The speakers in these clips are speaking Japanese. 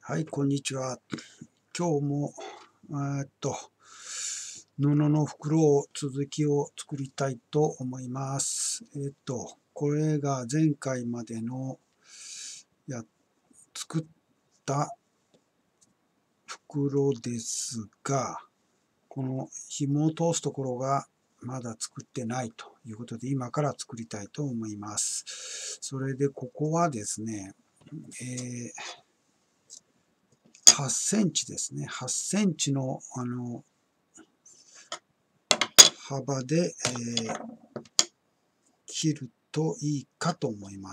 はい、こんにちは。今日も、布の袋を続きを作りたいと思います。これが前回までの作った袋ですが、この紐を通すところがまだ作ってないということで、今から作りたいと思います。それで、ここはですね、8センチですね。8センチの幅で、切るといいかと思います。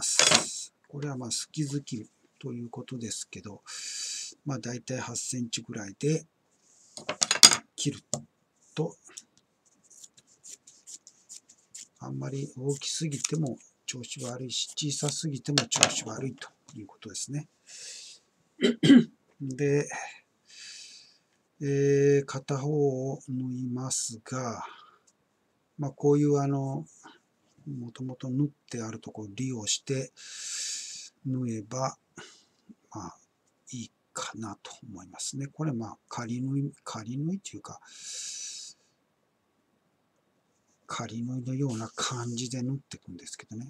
これは好き好きということですけど、だいたい8センチぐらいで切ると、あんまり大きすぎても調子悪いし、小さすぎても調子悪いということですね。で、片方を縫いますが、こういうもともと縫ってあるところを利用して縫えば、いいかなと思いますね。これ仮縫いというか、仮縫いのような感じで縫っていくんですけどね。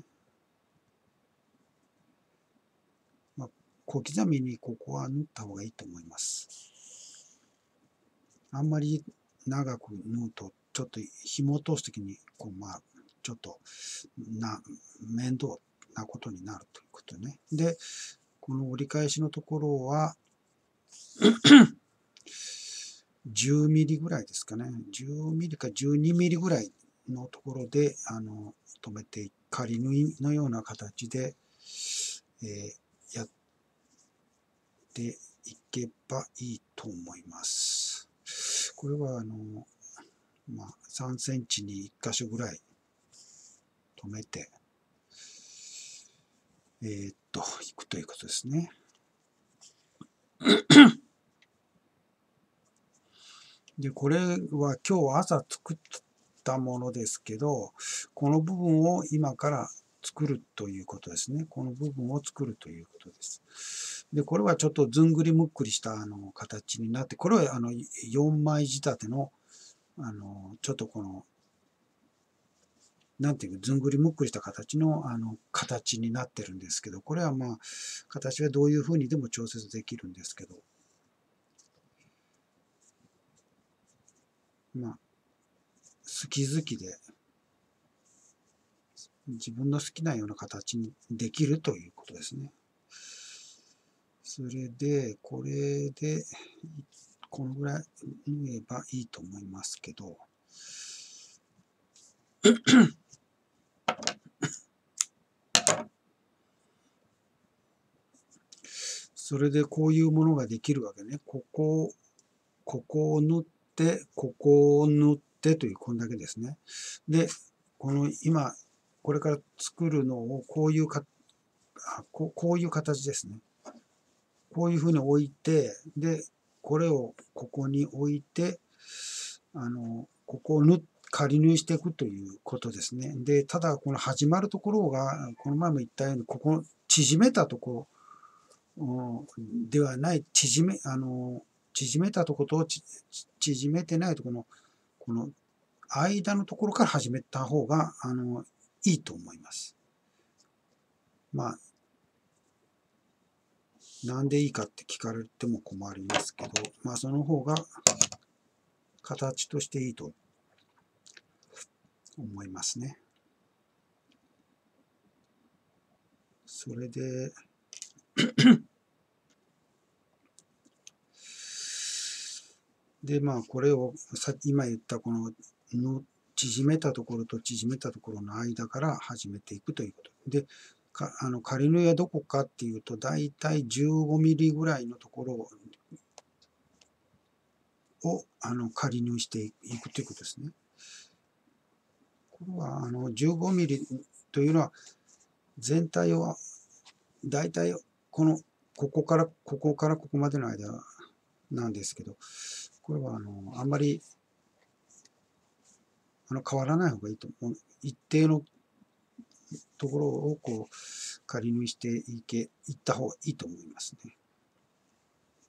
小刻みにここは縫った方がいいと思います。あんまり長く縫うと、ちょっと紐を通すときにちょっと面倒なことになるということね。で、この折り返しのところは10ミリぐらいですかね。10ミリか12ミリぐらいのところで止めて、仮縫いのような形で、やっていけばいいと思います。これは3センチに1箇所ぐらい止めて、いくということですね。で、これは今日朝作ったものですけど、この部分を今から作るということですね。この部分を作るということです。で、これはちょっとずんぐりむっくりした形になって、これは4枚仕立ての、ちょっとなんていうか、ずんぐりむっくりした形の、形になってるんですけど、これは形はどういうふうにでも調節できるんですけど、好き好きで、自分の好きなような形にできるということですね。それで、これで、このぐらい縫えばいいと思いますけど、それでこういうものができるわけね。ここを縫って、ここを縫ってという、こんだけですね。で、今、これから作るのをこういう形ですね。こういうふうに置いて、で、これをここに置いて、ここを仮縫いしていくということですね。で、ただ、この始まるところが、この前も言ったように、ここ、縮めたところではない、縮めたところと縮めてないところの、この間のところから始めた方が、いいと思います。なんでいいかって聞かれても困りますけど、その方が形としていいと思いますね。それで、これを今言ったこの縮めたところと縮めたところの間から始めていくということ。で、仮縫いはどこかっていうと、だいたい15ミリぐらいのところを仮縫いしていくということですね。これは15ミリというのは、全体をだいたいここからここまでの間なんですけど、これはあんまり変わらない方がいいと思う。一定のところを仮縫いしていった方がいいと思いますね。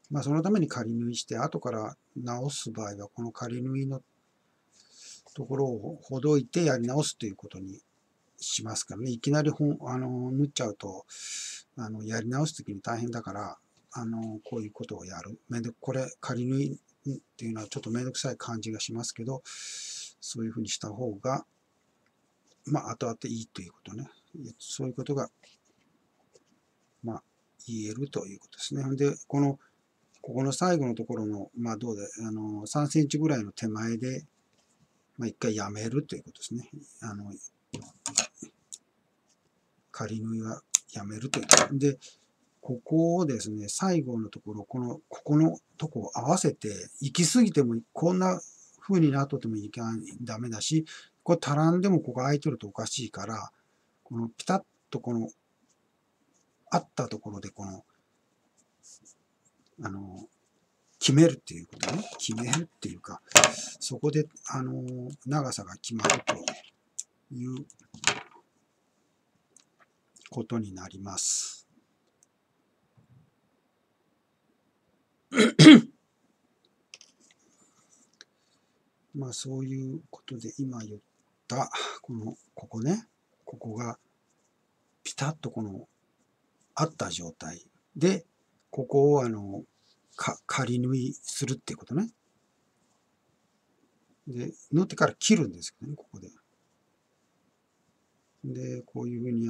まあ、そのために仮縫いして、後から直す場合は、この仮縫いのところをほどいてやり直すということにしますからね。いきなり縫っちゃうと、やり直すときに大変だから、こういうことをやる。これ、仮縫いっていうのはちょっとめんどくさい感じがしますけど、そういうふうにした方が、まあ、後々いいということね。そういうことが、まあ、言えるということですね。で、ここの最後のところの、まあ、どうで、3センチぐらいの手前で、まあ、一回やめるということですね。仮縫いはやめるということ。で、ここをですね、最後のところ、ここのとこを合わせて、行き過ぎても、こんな風になっとってもダメだし、これ足らんでもここ空いてるとおかしいから、このピタッとあったところで決めるっていうことね。決めるっていうか、そこで、長さが決まるということになります。まあそういうことで今言ったここね、ここがピタッとあった状態で、ここを仮縫いするっていうことね。で、縫ってから切るんですけどね、ここで。で、こういうふうに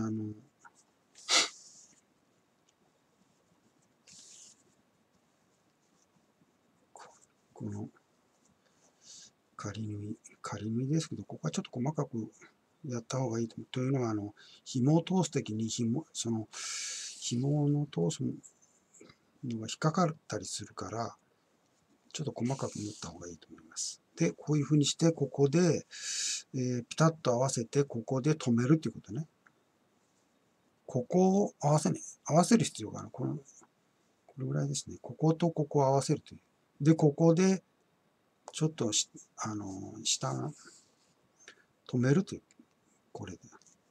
この仮縫いですけど、ここはちょっと細かくやった方がいいと思う。というのは、紐を通すときに紐の通すのが引っかかったりするから、ちょっと細かく縫った方がいいと思います。で、こういうふうにして、ここで、ピタッと合わせて、ここで止めるっていうことね。ここを合わせる必要がある。これぐらいですね。こことここを合わせるという。で、ここで、ちょっと下、止めるという。これで。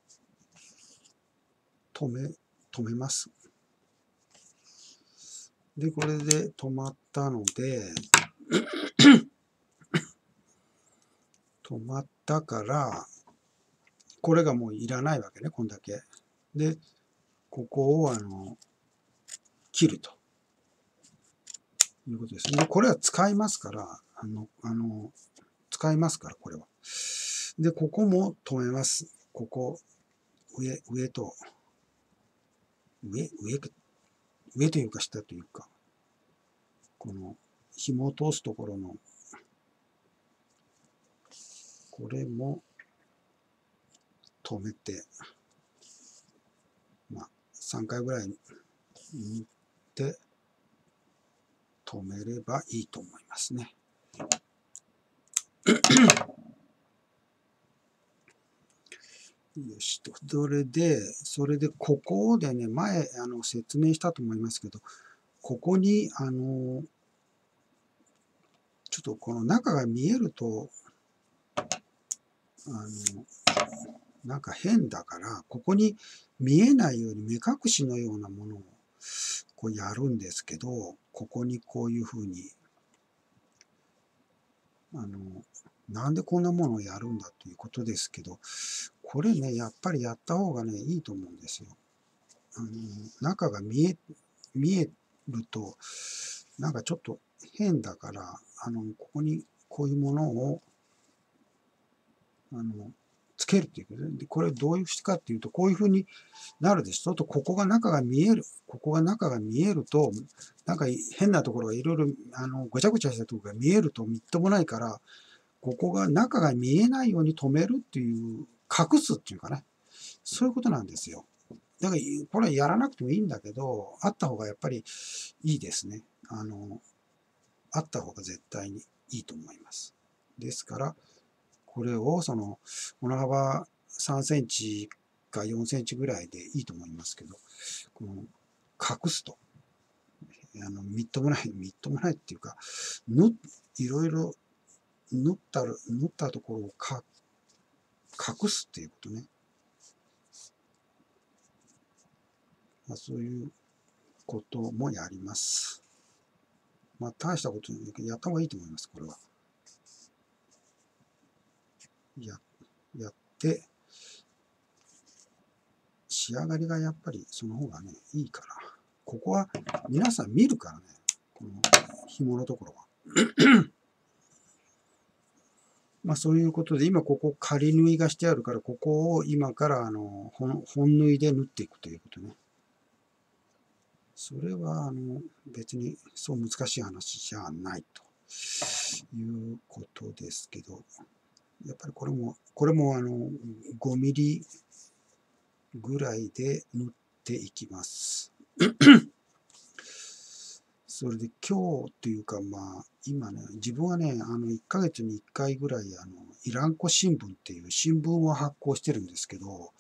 止めます。で、これで止まったので、止まったから、これがもういらないわけね、こんだけ。で、ここを切るということです。で、これは使いますから、使いますから、これは。で、ここも止めます。ここ、上と、上というか下というか、この紐を通すところの、これも止めて、まあ、3回ぐらい縫って止めればいいと思いますね。よしと。それで、ここでね、前、説明したと思いますけど、ここに、ちょっとこの中が見えると、なんか変だから、ここに見えないように目隠しのようなものをこうやるんですけど、ここにこういうふうに、なんでこんなものをやるんだということですけど、これね、やっぱりやった方がね、いいと思うんですよ。中が見えると、なんかちょっと変だから、ここにこういうものを、つけるっていうことで、これどういうしてかっていうと、こういうふうになるでしょ。と、ここが中が見える。ここが中が見えると、なんか変なところがいろいろ、ごちゃごちゃしたところが見えるとみっともないから、ここが中が見えないように止めるっていう、隠すっていうかね。そういうことなんですよ。だから、これはやらなくてもいいんだけど、あった方がやっぱりいいですね。あった方が絶対にいいと思います。ですから、これをこの幅3センチか4センチぐらいでいいと思いますけど、この隠すと、みっともないっていうか、いろいろ縫ったところを隠すっていうことね。そういうこともやります。 まあ、大したことないけど、やった方がいいと思います、これは。やって、仕上がりがやっぱりその方がね、いいから。ここは皆さん見るからね、この紐のところは。まあそういうことで、今ここ仮縫いがしてあるから、ここを今から本縫いで縫っていくということね。それは別にそう難しい話じゃないということですけど、やっぱりこれも5ミリぐらいで縫っていきます。それで今日というか、まあ今ね、自分はね、1ヶ月に1回ぐらいイランコ新聞っていう新聞を発行してるんですけど、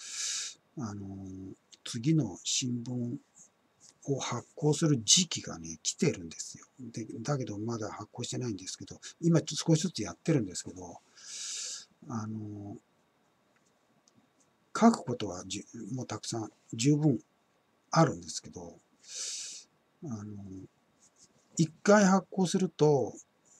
次の新聞を発行する時期がね、来てるんですよ。だけどまだ発行してないんですけど、今少しずつやってるんですけど、書くことはもうたくさん十分あるんですけど、1回発行すると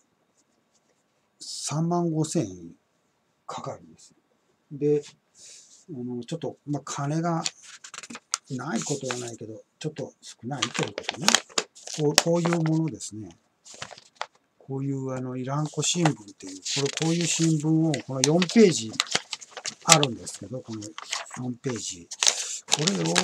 35,000円かかるんですよ。で、ちょっと、まあ、金がないことはないけど、ちょっと少ないということね。こういうものですね。こういうイランコ新聞っていう、こういう新聞を、この4ページあるんですけど、この4ページ。これを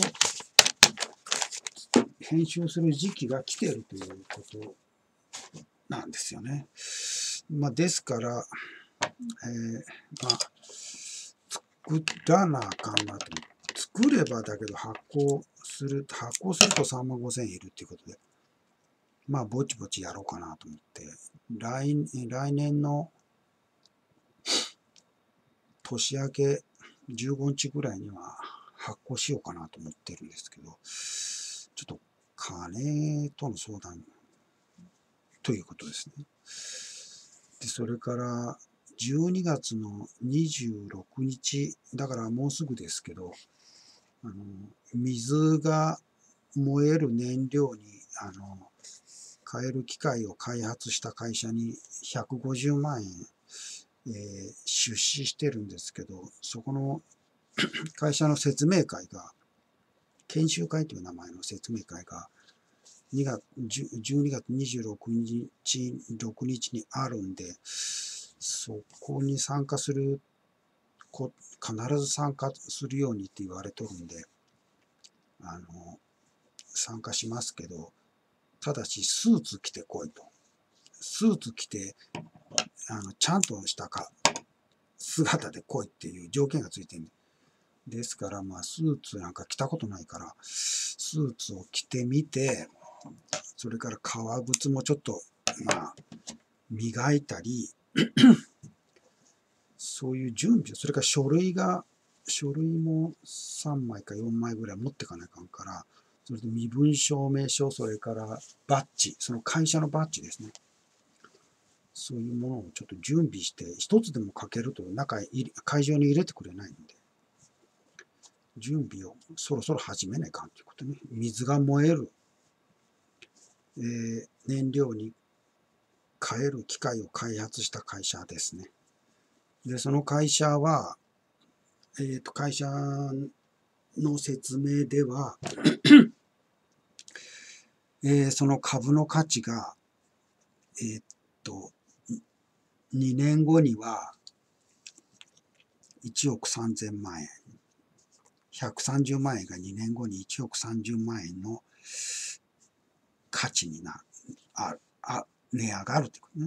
編集する時期が来ているということなんですよね。まあ、ですから、まあ、作らなあかんなと。作ればだけど発行すると35,000円いるっていうことで、まあ、ぼちぼちやろうかなと思って、来年の年明け15日ぐらいには発行しようかなと思ってるんですけど、ちょっと金との相談ということですね。で、それから12月の26日、だからもうすぐですけど、水が燃える燃料に変える機械を開発した会社に150万円、出資してるんですけど、そこの会社の説明会が、研修会という名前の説明会が12月26日にあるんで、そこに参加する、必ず参加するようにって言われとるんで、参加しますけど、ただしスーツ着てこいと。スーツ着て、ちゃんとした姿で来いっていう条件がついてるんですから、まあ、スーツなんか着たことないから、スーツを着てみて、それから革靴もちょっと、まあ、磨いたり、そういう準備、それから書類も3枚か4枚ぐらい持ってかないかんから、それで身分証明書、それからバッジ、その会社のバッジですね。そういうものをちょっと準備して、一つでもかけると会場に入れてくれないので、準備をそろそろ始めないかんということね。水が燃える、燃料に変える機械を開発した会社ですね。で、その会社は、会社の説明では、その株の価値が、2年後には1億3000万円。130万円が2年後に1億30万円の価値に値上がるということね。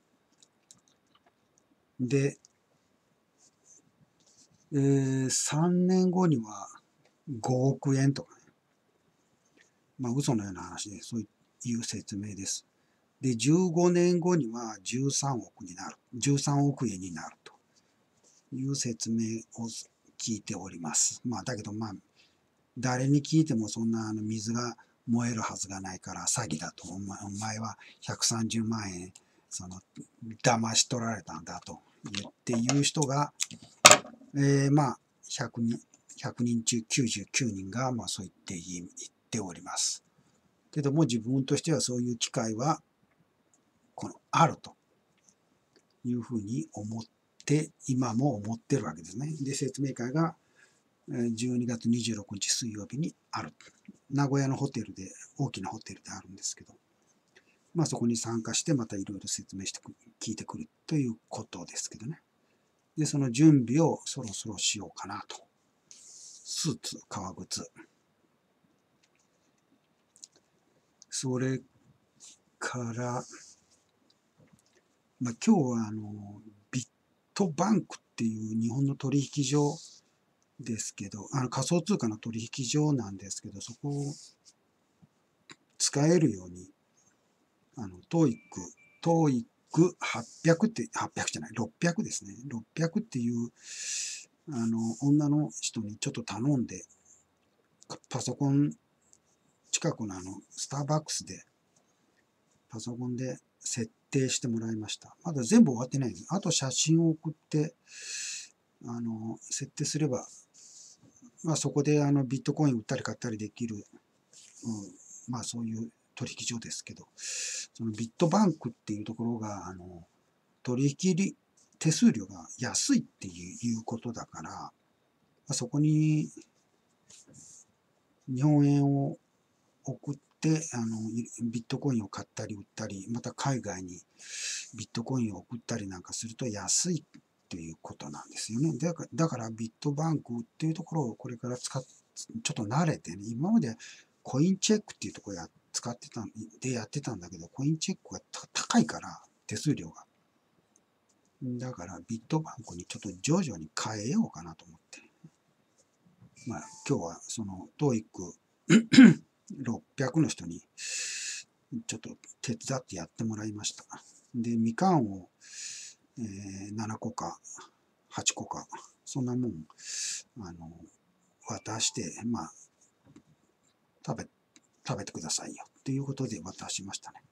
で、3年後には5億円とかね。まあ嘘のような話で、そういう説明です。で、15年後には13億になる。13億円になるという説明を聞いております。まあだけどまあ、誰に聞いてもそんな水が燃えるはずがないから詐欺だと。お前は130万円、騙し取られたんだと言って言う人が、まあ、100人中99人が、まあそう言っております。けども自分としてはそういう機会はこのあるというふうに思って、今も思ってるわけですね。で、説明会が12月26日水曜日にある。名古屋のホテルで、大きなホテルであるんですけど、まあそこに参加してまたいろいろ説明して聞いてくるということですけどね。で、その準備をそろそろしようかなと。スーツ、革靴。それから、まあ、今日はビットバンクっていう日本の取引所ですけど、仮想通貨の取引所なんですけど、そこを使えるように、TOEIC800 って、800じゃない、600ですね。600っていう、女の人にちょっと頼んで、パソコン、近くのスターバックスで、パソコンで設定してもらいました。まだ全部終わってないんです。あと写真を送って、設定すれば、まあそこでビットコイン売ったり買ったりできる、まあそういう取引所ですけど、そのビットバンクっていうところが、取引手数料が安いっていうことだから、まあ、そこに日本円を送って、ビットコインを買ったり売ったり、また海外にビットコインを送ったりなんかすると安いということなんですよね。だからビットバンクっていうところをこれからちょっと慣れてね、今までコインチェックっていうところやってたんだけど、コインチェックが高いから手数料が。だからビットバンクにちょっと徐々に変えようかなと思って。まあ今日はそのTOEIC600 の人にちょっと手伝ってやってもらいました。で、みかんを、7個か8個か、そんなもん、渡して、まあ、食べてくださいよっていうことで渡しましたね。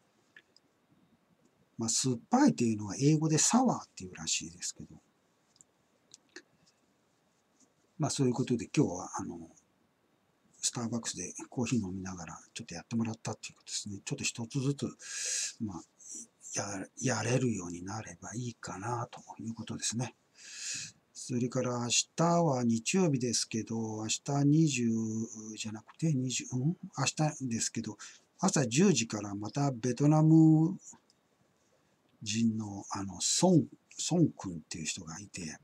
まあ、酸っぱいっていうのは英語でサワーっていうらしいですけど、まあそういうことで今日はスターバックスでコーヒー飲みながらちょっとやってもらったっていうことですね。ちょっと一つずつ、まあ、やれるようになればいいかなということですね。それから明日は日曜日ですけど、明日20じゃなくて明日ですけど、朝10時からまたベトナム人のソン君っていう人がいて、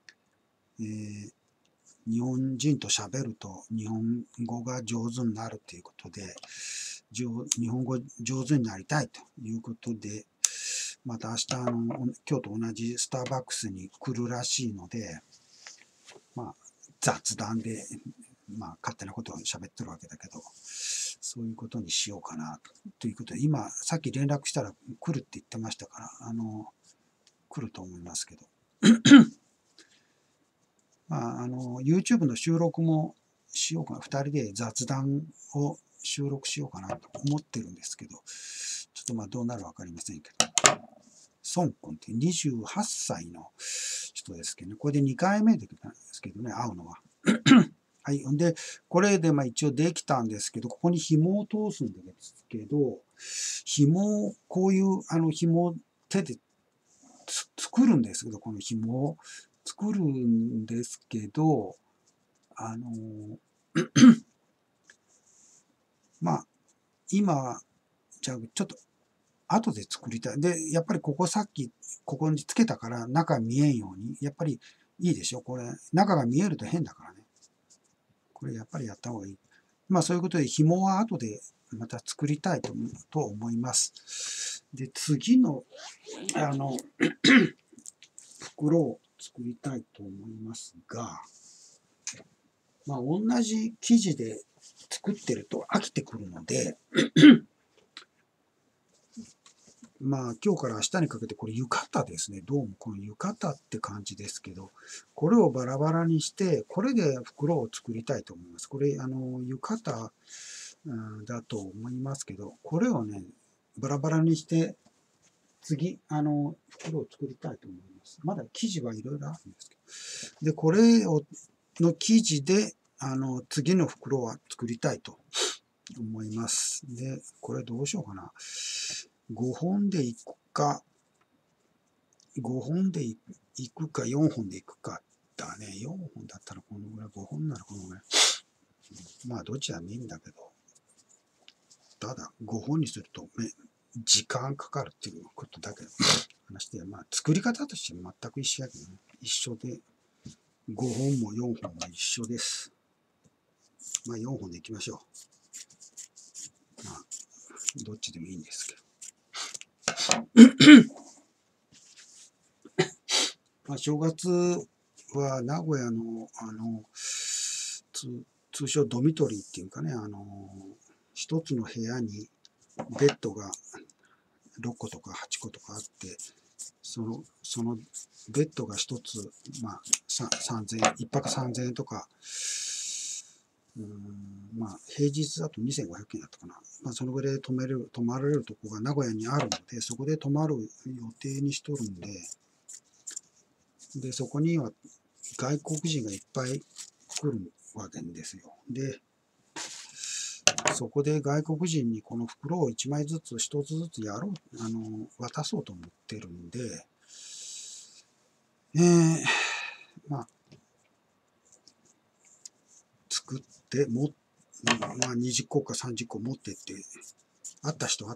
日本人と喋ると日本語が上手になるということで、日本語上手になりたいということで、また明日今日と同じスターバックスに来るらしいので、まあ雑談で、まあ勝手なことを喋ってるわけだけど、そういうことにしようかなということで、今さっき連絡したら来るって言ってましたから、来ると思いますけど。まあ、YouTube の収録もしようかな。2人で雑談を収録しようかなと思ってるんですけど、ちょっとまあどうなるかわかりませんけど、孫君って28歳の人ですけどね、これで2回目ですけどね、会うのは。はい。で、これでまあ一応できたんですけど、ここに紐を通すんですけど、こういう紐を手で作るんですけど、この紐を作るんですけど、まあ、今、じゃあちょっと後で作りたい。で、やっぱりさっきここにつけたから中見えんように、やっぱりいいでしょこれ、中が見えると変だからね。これやっぱりやった方がいい。まあそういうことで紐は後でまた作りたいと思います。で、次の、袋を作りたいと思いますが、まあ同じ生地で作ってると飽きてくるので、まあ今日から明日にかけてこれ浴衣ですね。どうもこの浴衣って感じですけど、これをバラバラにして、これで袋を作りたいと思います。これ浴衣だと思いますけど、これをね、バラバラにして、次、袋を作りたいと思います。まだ生地はいろいろあるんですけど。で、これの生地で、次の袋は作りたいと思います。で、これどうしようかな。 5本でいくか、5本でいくか、4本でいくかだね。4本だったらこのぐらい、5本ならこのぐらい。まあ、どっちでもいいんだけど、ただ、5本にすると、時間かかるっていうことだけの話で、まあ、作り方として全く一緒やけどね。一緒で、5本も4本も一緒です。まあ、4本でいきましょう。まあ、どっちでもいいんですけど。まあ、正月は名古屋の、通称ドミトリーっていうかね、一つの部屋にベッドが6個とか8個とかあって、そのベッドが一つ、まあ、3000円、一泊3000円とか、まあ、平日だと2500円だったかな。まあ、そのぐらいで泊まれるとこが名古屋にあるので、そこで泊まる予定にしとるんで、そこには外国人がいっぱい来るわけですよ。で、そこで外国人にこの袋を1枚ずつ、1つずつ渡そうと思ってるんで、まあ、作ってまあ、20個か30個持ってって、会った人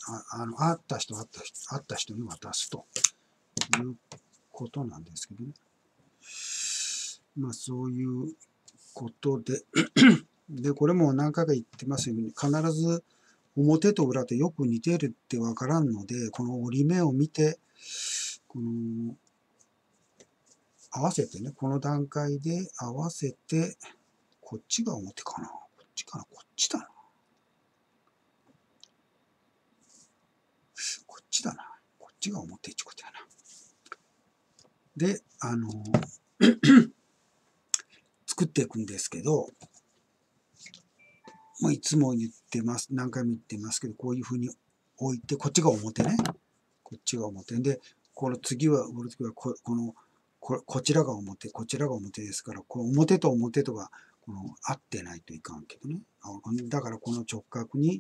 に渡すということなんですけどね。まあ、そういうことで、で、これも何回か言ってますように、必ず表と裏とよく似てるってわからんので、この折り目を見て、この合わせてね、この段階で合わせて、こっちが表かな、こっちかな、こっちだな。こっちだな。こっちが表ってことやな。で、作っていくんですけど、もういつも言ってます。何回も言ってますけど、こういうふうに置いて、こっちが表ね。こっちが表。で、この次はこちらが表、こちらが表ですから、この表と表とが合ってないといかんけどね。だからこの直角に、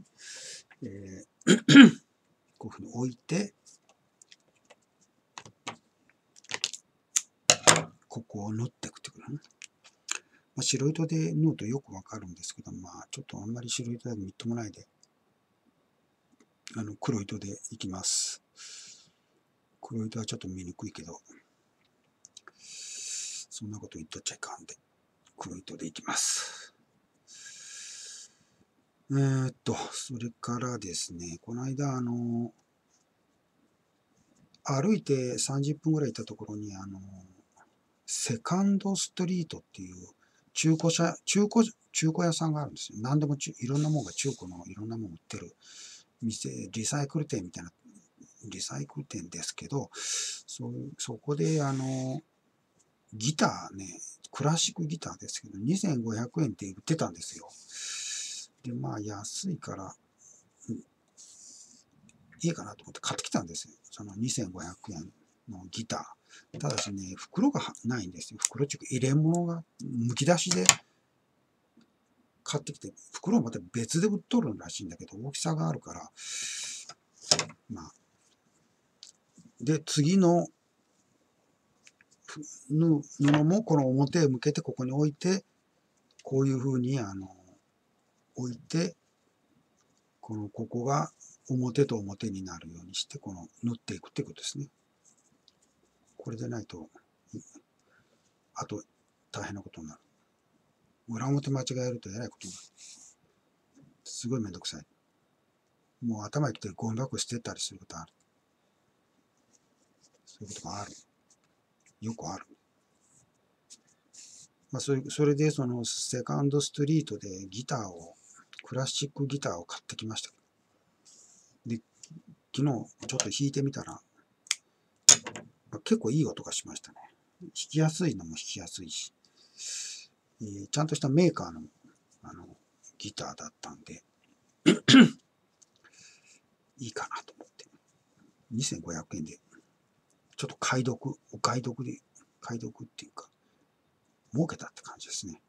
こういうふうに置いて、ここを縫っていくってことね。まあ、白糸で縫うとよくわかるんですけど、まあ、ちょっとあんまり白糸だとみっともないで、黒糸でいきます。黒糸はちょっと見にくいけど、そんなこと言っとっちゃいかんで、黒糸でいきます。それからですね、この間、歩いて30分ぐらい行ったところに、セカンドストリートっていう中古屋さんがあるんですよ。何でもいろんなものが中古のいろんなもの売ってる店、リサイクル店みたいな、リサイクル店ですけど、そこでギターね、クラシックギターですけど、2500円って売ってたんですよ。で、まあ安いから、いいかなと思って買ってきたんですよ。その2500円のギター。ただしね、袋がないんですよ。袋っていうか入れ物がむき出しで買ってきて、袋はまた別で売っとるらしいんだけど、大きさがあるから、まあ。で、次の布もこの表へ向けてここに置いて、こういうふうに置いて、ここが表と表になるようにして、縫っていくってことですね。これでないと、あと大変なことになる。裏表間違えるとえらいことになる。すごいめんどくさい。もう頭にきてゴミ箱捨てたりすることある。そういうことがある。よくある。まあ、それでそのセカンドストリートでクラシックギターを買ってきました。で、昨日ちょっと弾いてみたら、結構いい音がしましたね。弾きやすいのも弾きやすいし、ちゃんとしたメーカーのギターだったんで、いいかなと思って。2500円で、ちょっとお買い得っていうか、儲けたって感じですね。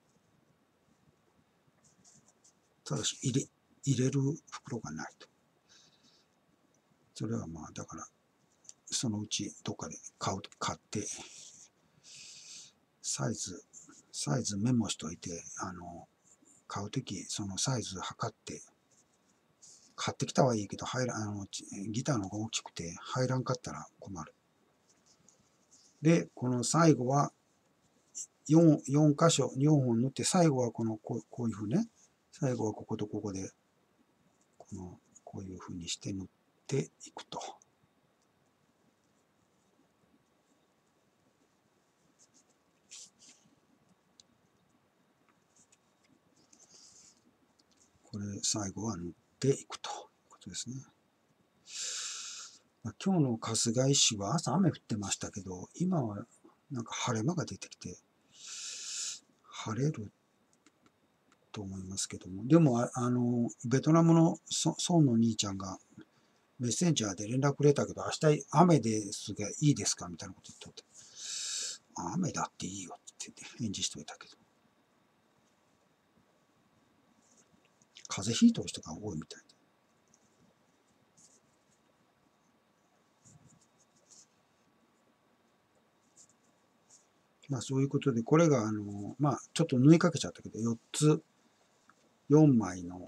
ただし、入れる袋がないと。 それはまあ、だから、そのうちどっかで買って、サイズメモしといて、買うとき、そのサイズ測って、買ってきたはいいけど、ギターの方が大きくて入らんかったら困る。で、この最後は4箇所、4本縫って、最後はこういうふうね、最後はこことここで、こういうふうにして縫っていくと。これ、最後は縫っていくということですね。今日の春日井市は朝雨降ってましたけど、今はなんか晴れ間が出てきて、晴れると思いますけども、でも、ベトナムの孫の兄ちゃんがメッセンジャーで連絡くれたけど、明日雨ですがいいですかみたいなこと言ってて、雨だっていいよって返事しておいたけど、風邪ひいてる人が多いみたいで。まあそういうことで、これがまあちょっと縫いかけちゃったけど、4枚の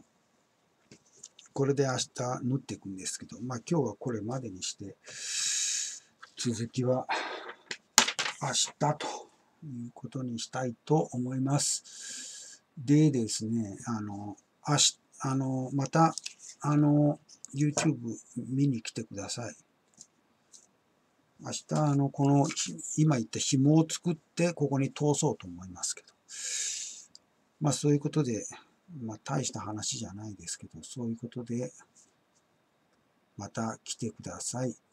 これで明日縫っていくんですけど、まあ今日はこれまでにして、続きは明日ということにしたいと思います。でですね、また、YouTube 見に来てください。明日、今言った紐を作って、ここに通そうと思いますけど。まあ、そういうことで、まあ、大した話じゃないですけど、そういうことで、また来てください。